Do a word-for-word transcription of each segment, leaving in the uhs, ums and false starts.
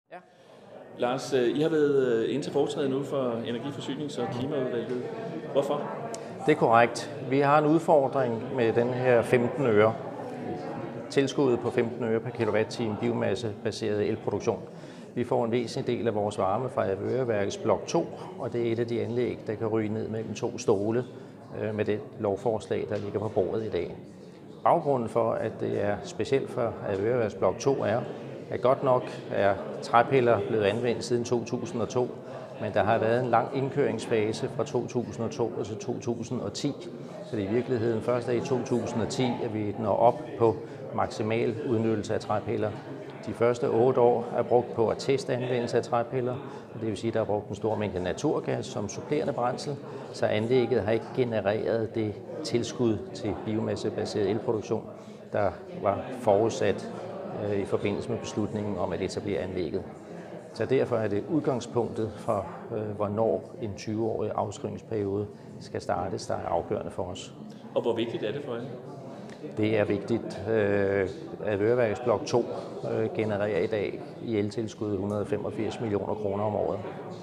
Ja. Lars, I har været inde til foretræde nu for Energiforsynings- og Klimaudvalget. Hvorfor? Det er korrekt. Vi har en udfordring med den her femten øre. Tilskuddet på femten øre per kilowatt-time biomassebaseret elproduktion. Vi får en væsentlig del af vores varme fra Avedøreværkets blok to, og det er et af de anlæg, der kan ryge ned mellem to stole med det lovforslag, der ligger på bordet i dag. Baggrunden for, at det er specielt for Avedøreværkets blok to, er, at godt nok er træpiller blevet anvendt siden to tusind og to, men der har været en lang indkøringsfase fra to tusind og to til to tusind og ti. Så det er i virkeligheden først i to tusind og ti, at vi når op på maksimal udnyttelse af træpiller. De første otte år er brugt på at teste anvendelse af træpiller, det vil sige, at der er brugt en stor mængde naturgas som supplerende brændsel, så anlægget har ikke genereret det tilskud til biomassebaseret elproduktion, der var forudsat i forbindelse med beslutningen om at etablere anlægget. Så derfor er det udgangspunktet for, hvornår en tyve-årig afskrivningsperiode skal startes, der er afgørende for os. Og hvor vigtigt er det for jer? Det er vigtigt. Avedøreværkets blok to genererer i dag i eltilskud et hundrede og femogfirs millioner kroner om året.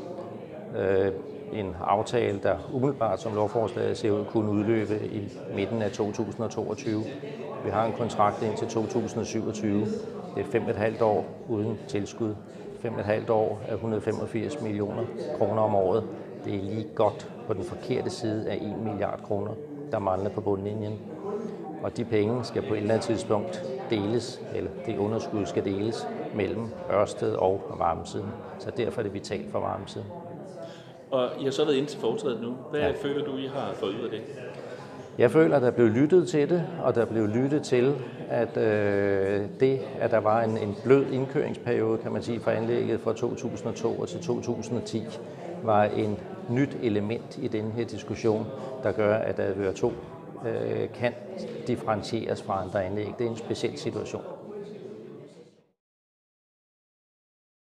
En aftale, der umiddelbart som lovforslaget ser ud, kunne udløbe i midten af to tusind og toogtyve. Vi har en kontrakt indtil to tusind og syvogtyve. Det er fem og et halvt år uden tilskud. Fem og et halvt år af et hundrede og femogfirs millioner kroner om året. Det er lige godt på den forkerte side af en milliard kroner, der mangler på bundlinjen. Og de penge skal på et eller andet tidspunkt deles, eller det underskud skal deles mellem Ørsted og varmesiden. Så derfor er det vitalt for varmesiden. Og I har så været inde til foretrædet nu. Hvad ja. føler du, I har fået ud af det? Jeg føler, at der blev lyttet til det, og der blev lyttet til, at øh, det, at der var en, en blød indkøringsperiode, kan man sige, for anlægget fra to tusind og to til to tusind og ti, var en nyt element i den her diskussion, der gør, at Avedøre to øh, kan differentieres fra andre anlæg. Det er en speciel situation.